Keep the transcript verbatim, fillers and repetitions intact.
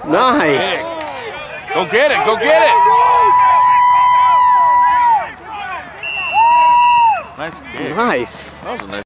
Nice. Go get it, go get it. Nice kick. Nice. That was a nice